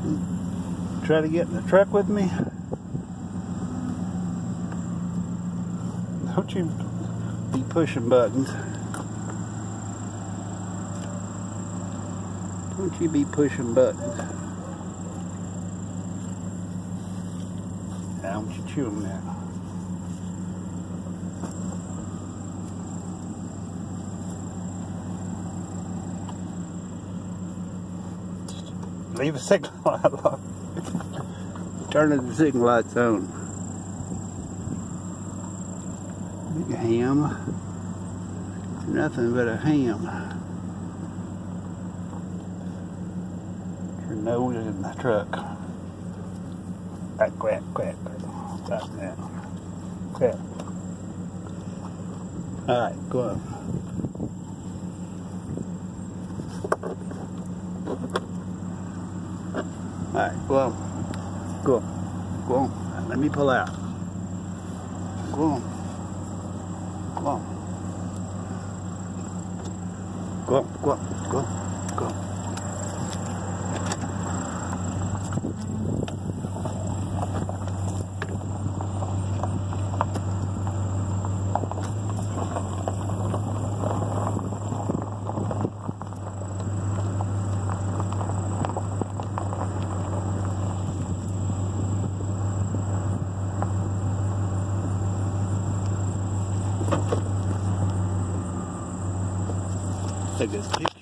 Try to get in the truck with me. Don't you be pushing buttons. Don't you be pushing buttons. Now, don't you chew them now. Leave a signal light on. Turning the signal lights on. Big ham. Nothing but a ham. Your nose in the truck. Quack, quack, quack. Stop now. Quack. Alright, go on. Alright, go on. Go on. Go on. Let me pull out. Go on. Go on. Go on. Go on. Go on. Go on. Take this.